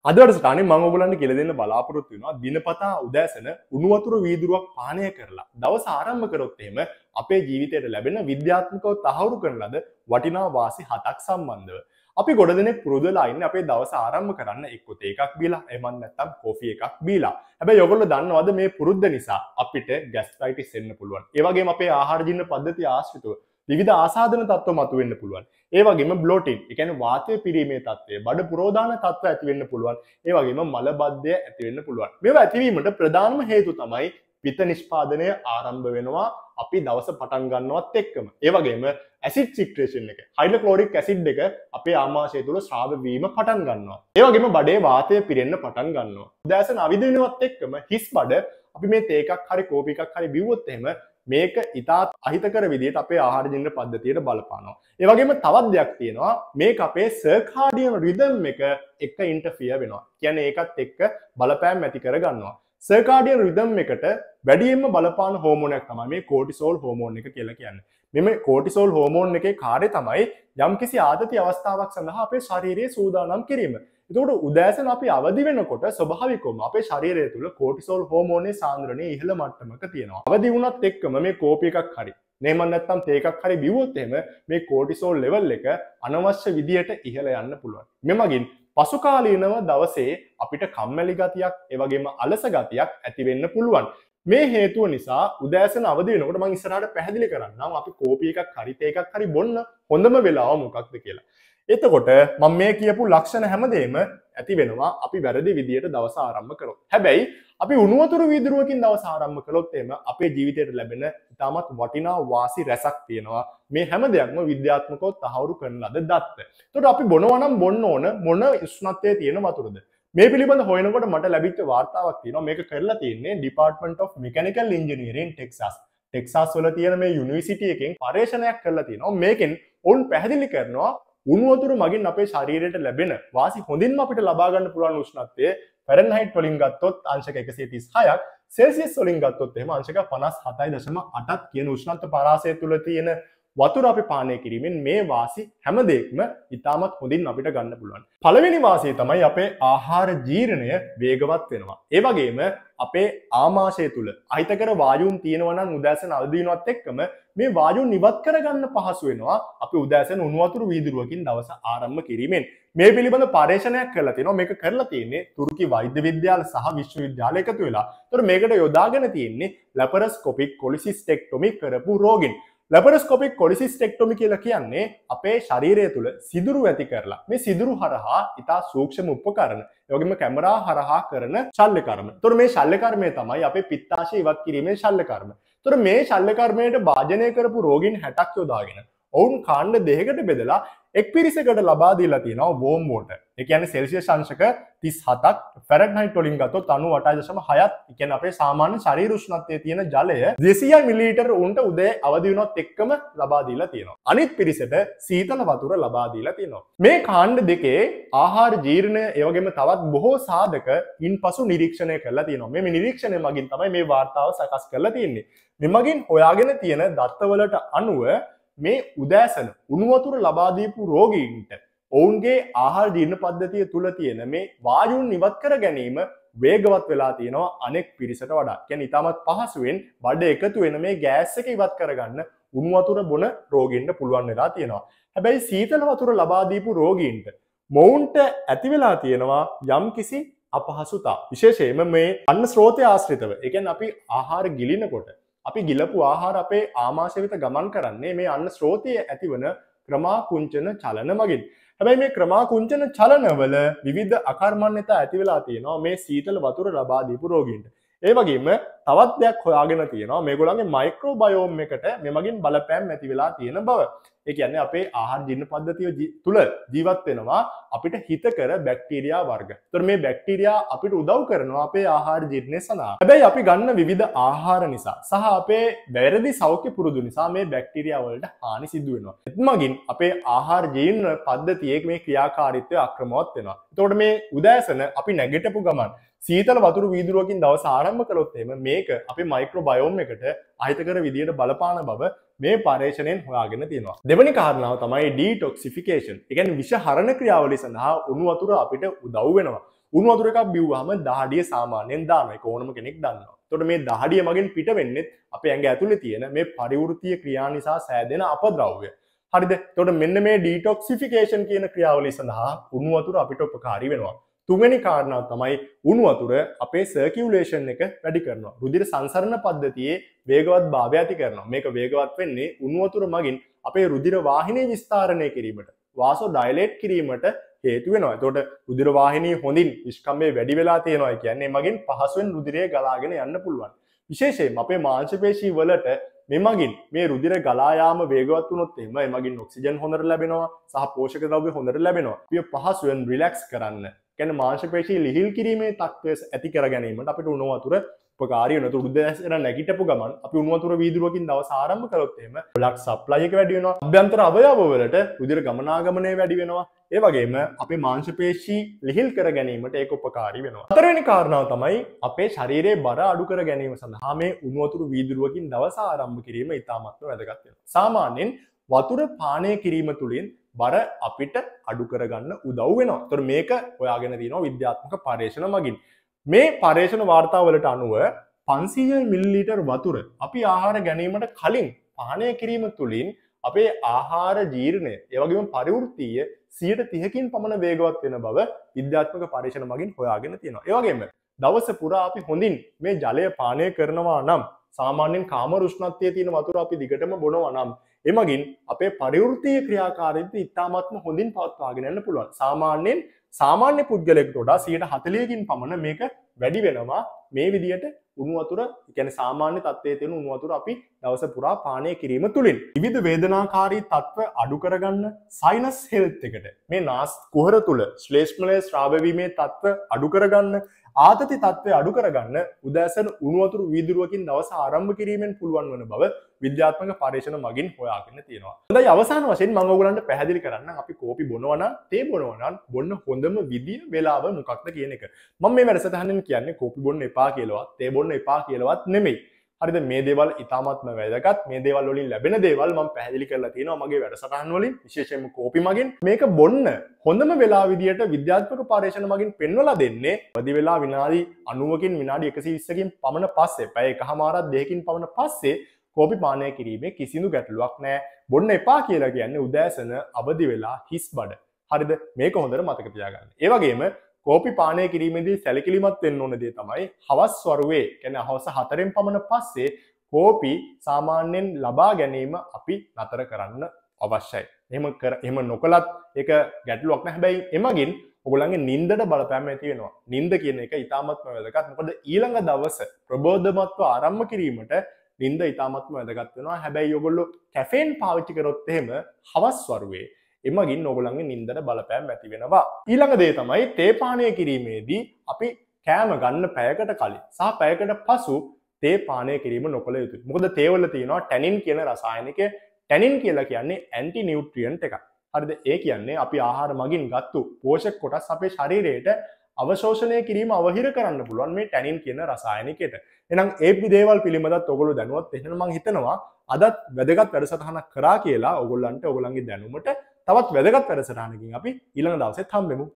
අද වැඩසටහනේ මම ඔයගොල්ලන්ට කියලා දෙන්න බලාපොරොත්තු වෙනවා දිනපතා උදෑසන උණු වතුර වීදුරුවක් පානය කරලා දවස ආරම්භ කරොත් එහෙම අපේ ජීවිතයට ලැබෙන විද්‍යාත්මකව තහවුරු කරන ලද වටිනා වාසි 7ක් සම්බන්ධව අපි ගොඩ දෙනෙක් පුරුදු වෙලා ඉන්නේ අපේ දවස ආරම්භ කරන්න එක්ක තේ එකක් බීලා එහෙම නැත්නම් කෝෆි එකක් බීලා. හැබැයි ඔයගොල්ලෝ දන්නවද මේ පුරුද්ද නිසා අපිට ગેස්ට්‍රයිටිස් එන්න පුළුවන්. ඒ වගේම අපේ ආහාර ජීර්ණ පද්ධතිය ආශ්‍රිතව විවිධ ආසාදන තත්ත්ව මතුවෙන්න පුළුවන්. ඒ වගේම බ්ලෝටින්, ඒ කියන්නේ වාතය පිරීමේ තත්ත්වය, බඩ පුරෝධාන තත්ත්ව ඇති වෙන්න පුළුවන්. ඒ වගේම මලබද්ධය ඇති වෙන්න පුළුවන්. මේවා ඇතිවීමට ප්‍රධානම හේතු තමයි පිත්ත නිෂ්පාදනය ආරම්භ වෙනවා අපි දවස පටන් ගන්නවත් එක්කම. ඒ වගේම ඇසිඩ් සික්‍රේෂන් එක, හයිඩ්‍රොක්ලෝරික් ඇසිඩ් එක අපේ ආමාශය තුල ස්‍රාව වීම පටන් ගන්නවා. ඒ වගේම බඩේ වාතය පිරෙන්න පටන් ගන්නවා. උදෑසන අවිදිනවත් එක්කම හිස් බඩ අපි මේ තේ එකක් හරි කෝපි එකක් හරි බිව්වොත් එහෙම මේක ඉතාත් අහිතකර විදිහට අපේ ආහාර ජීර්ණ පද්ධතියට බලපානවා. ඒ වගේම තවත් දෙයක් තියෙනවා මේක අපේ සර්කාඩියන් රිද්ම් එක ඉන්ටර්ෆියර් වෙනවා. කියන්නේ ඒකත් එක්ක බලපෑම් ඇති කර ගන්නවා. සර්කාඩියන් රිද්ම් එකට වැඩියෙන්ම බලපාන හෝමෝනයක් තමයි මේ කෝටිසෝල් හෝමෝන් එක කියලා කියන්නේ. මේ කෝටිසෝල් හෝමෝන් එකේ කාර්යය තමයි යම්කිසි ආතති අවස්ථාවක් සඳහා අපේ ශරීරයේ සූදානම් කිරීම. එතකොට උදෑසන අපි අවදි වෙනකොට ස්වභාවිකවම අපේ ශරීරය තුළ කෝටිසෝල් හෝමෝනේ සාන්ද්‍රණය ඉහළ මට්ටමක තියෙනවා. අවදි වුණත් එක්කම මේ කෝපි එකක් හරි නේම නැත්නම් තේ එකක් හරි බිව්වොත් එහෙම මේ කෝටිසෝල් ලෙවල් එක අනවශ්‍ය විදියට ඉහළ යන්න පුළුවන්. මෙමගින් පසු කාලීනව දවසේ අපිට කම්මැලි ගතියක්, ඒ වගේම අලස ගතියක් ඇති වෙන්න පුළුවන්. මේ හේතුව නිසා උදෑසන අවදි වෙනකොට මම ඉස්සරහට පැහැදිලි කරන්නම් අපි කෝපි එකක් හරි තේ එකක් හරි බොන්න හොඳම වෙලාව මොකක්ද කියලා. එතකොට මම මේ කියපු ලක්ෂණ හැමදේම ඇති වෙනවා අපි වැරදි විදියට දවස ආරම්භ කරොත්. හැබැයි අපි උණු වතුර වීදුරුවකින් දවස ආරම්භ කළොත් එහෙම අපේ ජීවිතයට ලැබෙන ඉතාමත් වටිනා වාසි රැසක් තියෙනවා. මේ හැම දෙයක්ම විද්‍යාත්මකව තහවුරු කරන ලද දත්ත. එතකොට අපි බොනවා නම් බොන්න ඕන මොන උෂ්ණත්වයේ තියෙන වතුරද? මේ පිළිබඳ හොයනකොට මට ලැබිච්ච වාර්තාවක් තියෙනවා. මේක කරලා තියෙන්නේ Department of Mechanical Engineering Texas. Texas වල තියෙන මේ යුනිවර්සිටි එකෙන් පරීක්ෂණයක් කරලා තියෙනවා. මේකෙන් ඔවුන් පැහැදිලි කරනවා උණු වතුර මගින් අපේ ශරීරයට ලැබෙන වාසි හොඳින්ම අපිට ලබා ගන්න පුළුවන් උෂ්ණත්වය ෆැරන්හයිට් වලින් ගත්තොත් අංශක 136ක්, සෙල්සියස් වලින් ගත්තොත් එහෙම අංශක 57.8ක් කියන උෂ්ණත්ව පරාසය තුල තියෙන වතුර අපි පානය කිරීමෙන් මේ වාසි හැම දෙයක්ම ඉතාමත් හොඳින් අපිට ගන්න පුළුවන්. පළවෙනි වාසිය තමයි අපේ ආහාර ජීර්ණය වේගවත් වෙනවා. ඒ වගේම අපේ ආමාශය තුල අහිතකර වායුන් තියෙනවා නම් උදෑසන අවදි වෙනවත් එක්කම මේ වායුන් ඉවත් කරගන්න පහසු වෙනවා අපි උදෑසන උණු වතුර වීදුරුවකින් දවස ආරම්භ කිරීමෙන්. මේ පිළිබඳ පරීක්ෂණයක් කරලා තියෙනවා. මේක කරලා තියෙන්නේ තුර්කි වෛද්‍ය විද්‍යාල සහ විශ්වවිද්‍යාල එකතු වෙලා. ඒතර මේකට යොදාගෙන තියෙන්නේ ලැපරොස්කෝපික් කොලිසිස්ටෙක්ටොමි කරපු රෝගීන්. ලැපරොස්කෝපික් කොලිසිස්ටෙක්ටොමි කියලා කියන්නේ අපේ ශරීරය තුළ සිදුරු ඇති කරලා මේ සිදුරු හරහා ඉතා සූක්ෂම උපකරණ ඒ වගේම කැමරා හරහා කරන ශල්‍ය කර්ම. ඒතර මේ ශල්‍ය කර්මය තමයි අපේ පිත්තාශය ඉවත් කිරීමේ ශල්‍ය කර්ම. ඒතර මේ ශල්‍ය කර්මයට භාජනය කරපු රෝගීන් 60ක් යොදාගෙන ඔවුන් කාණ්ඩ දෙකකට බෙදලා එක් පිරිසකට ලබා දීලා තියෙනවා වෝම් වෝටර්. ඒ කියන්නේ සෙල්සියස් අංශක 37ක්, ෆැරන්හයිට් වලින් ගත්තොත් 98.6ක්. ඒ කියන්නේ අපේ සාමාන්‍ය ශරීර උෂ්ණත්වයේ තියෙන ජලය 200 මිලිලීටර උන්ට උදේ අවදි වෙනවත් එක්කම ලබා දීලා තියෙනවා. අනිත් පිරිසට සීතල වතුර ලබා දීලා තියෙනවා. මේ කාණ්ඩ දෙකේ ආහාර ජීර්ණය ඒ වගේම තවත් බොහෝ සාධක ඉන්පසු නිරීක්ෂණය කරලා තියෙනවා. මේ නිරීක්ෂණය මගින් තමයි මේ වාර්තාව සකස් කරලා තියෙන්නේ. මේ මගින් හොයාගෙන තියෙන දත්තවලට අනුව මේ උදෑසන උණු වතුර ලබා දීපු රෝගීන්ට ඔවුන්ගේ ආහාර ජීර්ණ පද්ධතිය තුල තියෙන මේ වායුන් ඉවත් කර ගැනීම වේගවත් වෙලා තියෙනවා අනෙක් පිරිසට වඩා. කියන්නේ ඉතාමත් පහසුවෙන් බඩ එකතු වෙන මේ ගෑස් එක ඉවත් කරගන්න උණු වතුර බොන රෝගීන්ට පුළුවන් වෙලා තියෙනවා. හැබැයි සීතල වතුර ලබා දීපු රෝගීන්ට මොවුන්ට ඇති වෙලා තියෙනවා යම්කිසි අපහසුතා. විශේෂයෙන්ම මේ අන්න ස්රෝතය ආශ්‍රිතව. ඒ කියන්නේ අපි ආහාර ගිලිනකොට අපි ගිලපු ආහාර අපේ ආමාශය වෙත ගමන් කරන්නේ මේ අන්න ස්රෝතයේ ඇතිවන ක්‍රමාකුංචන චලන මගින්. හැබැයි මේ ක්‍රමාකුංචන චලනවල විවිධ අකර්මණ්‍යතා ඇති වෙලා තියෙනවා මේ සීතල වතුර ලබා දීපු රෝගීන්ට. ඒ වගේම තවත් දෙයක් හොයාගෙන තියෙනවා මේගොල්ලන්ගේ මයික්‍රෝබයෝම් එකට මේ මගින් බලපෑම් ඇති වෙලා තියෙන බව. ඒ කියන්නේ අපේ ආහාර ජීර්ණ පද්ධතිය තුල ජීවත් වෙනවා අපිට හිතකර බැක්ටීරියා වර්ග. ඒතර මේ බැක්ටීරියා අපිට උදව් කරනවා අපේ ආහාර ජීර්ණය සඳහා. හැබැයි අපි ගන්න විවිධ ආහාර නිසා සහ අපේ වැරදි සෞඛ්‍ය පුරුදු නිසා මේ බැක්ටීරියා වලට හානි සිදු වෙනවා. එතමගින් අපේ ආහාර ජීර්ණ පද්ධතියේ මේ ක්‍රියාකාරීත්වය අක්‍රමවත් වෙනවා. එතකොට මේ උදෑසන අපි නැගිටපු ගමන් සීතල වතුර වීදුරුවකින් දවස ආරම්භ කළොත් එහෙම මේක අපේ මයික්‍රෝබයෝම් එකට අහිතකර විදියට බලපාන බව මේ පරීක්ෂණයෙන් හොයාගෙන තියෙනවා. දෙවෙනි කාරණාව තමයි ඩීටොක්සිෆිකේෂන්. ඒ කියන්නේ විෂ හරණ ක්‍රියාවලිය සඳහා උණු වතුර අපිට උදව් වෙනවා. උණු වතුර එකක් බිව්වහම දහඩිය සාමාන්‍යයෙන් දානවා. ඒක ඕනම කෙනෙක් දන්නවා. එතකොට මේ දහඩිය මගින් පිට වෙන්නේ අපේ ඇඟ ඇතුලේ තියෙන මේ පරිවෘත්තීය ක්‍රියා නිසා සෑදෙන අපද්‍රව්‍ය. හරිද? එතකොට මෙන්න මේ ඩීටොක්සිෆිකේෂන් කියන ක්‍රියාවලිය සඳහා උණු වතුර අපිට උපකාරී වෙනවා. තුන්වෙනි කාරණාව තමයි උණු වතුර අපේ සර්කියුලේෂන් එක වැඩි කරනවා. රුධිර සංසරණ පද්ධතියේ වේගවත් භාවය ඇති කරනවා. මේක වේගවත් වෙන්නේ උණු වතුර මගින් අපේ රුධිර වාහිනී විස්තරණය කිරීමට, වාසෝ ඩයලේට් කිරීමට හේතු වෙනවා. එතකොට රුධිර වාහිනී හොඳින් නිෂ්කම්භය වැඩි වෙලා තියෙනවා කියන්නේ මගින් පහසුවෙන් රුධිරය ගලාගෙන යන්න පුළුවන්. විශේෂයෙන්ම අපේ මාංශ පේශී වලට මෙමගින් මේ රුධිර ගලා යාම වේගවත් වුණොත් එහෙම එමගින් ඔක්සිජන් හොඳට ලැබෙනවා සහ පෝෂක ද්‍රව්‍ය හොඳට ලැබෙනවා. අපි පහසුවෙන් රිලැක්ස් කරන්න කියන්නේ මාංශ පේශී ලිහිල් කිරීමේ තත්ත්වය ඇති කර ගැනීමට අපිට උණු වතුර උපකාරී වෙනවා. රුධිර ඇසෙන නැගිටපු ගමන් අපි උණු වතුර වීදුරුවකින් දවස ආරම්භ කළොත් එහෙම බ්ලඩ් සප්ලයි එක වැඩි වෙනවා. අභ්‍යන්තර අවයව වලට රුධිර ගමනාගමනය වැඩි වෙනවා. ඒ වගේම අපේ මාංශ පේශී ලිහිල් කර ගැනීමට ඒක උපකාරී වෙනවා. හතරවෙනි කාරණාව තමයි අපේ ශරීරයේ බර අඩු කර ගැනීම සඳහා මේ උණු වතුර වීදුරුවකින් දවස ආරම්භ කිරීම ඉතාමත්ම වැදගත් වෙනවා. සාමාන්‍යයෙන් වතුර පානය කිරීම තුළින් බර අපිට අඩු කරගන්න උදව් වෙනවා. ඒතර මේක හොයාගෙන තියෙනවා විද්‍යාත්මක පරීක්ෂණ මගින්. මේ පරීක්ෂණ වාර්තාවලට අනුව 500 මිලිලීටර් වතුර අපි ආහාර ගැනීමට කලින් පානය කිරීම තුළින් අපේ ආහාර ජීර්ණය ඒ වගේම පරිවෘත්තීය 30%කින් පමණ වේගවත් වෙන බව විද්‍යාත්මක පරීක්ෂණ මගින් හොයාගෙන තියෙනවා. ඒ වගේම දවස පුරා අපි හොඳින් මේ ජලය පානය කරනවා නම් සාමාන්‍යයෙන් කාම රුෂ්ණත්වයේ තියෙන වතුර අපි දිගටම බොනවා නම් එමගින් අපේ පරිවෘත්තීය ක්‍රියාකාරීත්වය ඉතාමත්ම හොඳින් පවත්වාගෙන යන්න පුළුවන්. සාමාන්‍යයෙන් සාමාන්‍ය පුද්ගලයෙකුට වඩා 140කින් පමණ මේක වැඩි වෙනවා මේ විදිහට උණු වතුර, ඒ කියන්නේ සාමාන්‍ය තත්ත්වයේ තියෙන උණු වතුර අපි දවස පුරා පානය කිරීම තුළින් විවිධ වේදනාකාරී තත්ත්ව අඩු කරගන්න සයිනස් හෙල්ත් එකට මේ නාස් කුහර තුල ශ්ලේෂ්මලය ස්‍රාව වීමේ තත්ත්ව අඩු කරගන්න ආතති තත්ත්වය අඩු කරගන්න උදෑසන උණු වතුර වීදුරුවකින් දවස ආරම්භ කිරීමෙන් පුළුවන් වන බව විද්‍යාත්මක පරීක්ෂණ මගින් හොයාගෙන තියෙනවා. හොඳයි අවසාන වශයෙන් මම ඔයගලන්ට පැහැදිලි කරන්නම් අපි කෝපි බොනවා නම් තේ බොනවා නම් බොන්න හොඳම විදිය වේලාව මොකක්ද කියන එක. මම මේ වැඩසටහනෙන් කියන්නේ කෝපි බොන්න එපා කියලාවත් තේ බොන්න එපා කියලාවත් නෙමෙයි. හරිද? මේ දේවල් ඉතාමත්ම වැදගත්. මේ දේවල් වලින් ලැබෙන දේවල් මම පැහැදිලි කරලා තියෙනවා මගේ වැඩසටහන් වලින්, විශේෂයෙන්ම කෝපි මගින්. මේක බොන්න හොඳම වෙලාව විදියට විද්‍යාත්මක පරීක්ෂණ මගින් පෙන්වලා දෙන්නේ වැඩි වෙලා විනාඩි 90කින් විනාඩි 120කින් පමණ පස්සේ, පැය එකහමාරක් දෙකකින් පමණ පස්සේ කෝපි පානය කිරීමේ කිසිදු ගැටලුවක් නැහැ. බොන්න එපා කියලා කියන්නේ උදෑසන අවදි වෙලා හිස් බඩ. හරිද? මේක හොඳට මතක තියාගන්න. ඒ වගේම කෝපි පානය කිරීමේදී සැලකිලිමත් වෙන්න ඕන දේ තමයි හවස් වරුවේ, කියන්නේ හවස 4න් පමණ පස්සේ කෝපි සාමාන්‍යයෙන් ලබා ගැනීම අපි නතර කරන්න අවශ්‍යයි. එහෙම නොකලත් ඒක ගැටලුවක් නැහැ. හැබැයි එමගින් ඔයගොල්ලන්ගේ නිින්දට බලපෑම ඇති වෙනවා. නිින්ද කියන එක ඉතාමත්ම වැදගත්. මොකද ඊළඟ දවස ප්‍රබෝධමත්ව ආරම්භ කිරීමට නිින්ද ඉතාමත්ම වැදගත් වෙනවා. හැබැයි ඔයගොල්ලෝ කැෆේන් පාවිච්චි කරොත් එහෙම හවස් වරුවේ එමගින් ඔයගොල්ලන්ගේ නිින්දට බලපෑම් ඇති වෙනවා. ඊළඟ දේ තමයි තේ පානය කිරීමේදී අපි කෑම ගන්න පැයකට කලින් සහ පැයකට පසු තේ පානය කිරීම නොකළ යුතුයි. මොකද තේ වල තියෙනවා ටැනින් කියන රසායනිකය. ටැනින් කියලා කියන්නේ ඇන්ටි නියුට්‍රියන්ට් එකක්. හරිද? ඒ කියන්නේ අපි ආහාර මගින් ගත්තු පෝෂක කොටස් අපේ ශරීරයට අවශෝෂණය කිරීම අවහිර කරන්න පුළුවන් මේ ටැනින් කියන රසායනිකයට. එහෙනම් ඒ දේවල් පිළිබඳව ඔයගොල්ලෝ දැනුවත් එහෙනම් මම හිතනවා අදත් වැදගත් වැඩසටහනක් කරා කියලා ඔයගොල්ලන්ට ඔයගොල්ලන්ගේ දැනුමට තවත් වැදගත් වැඩසටහනකින් අපි ඊළඟ දවසෙත් හම්බෙමු.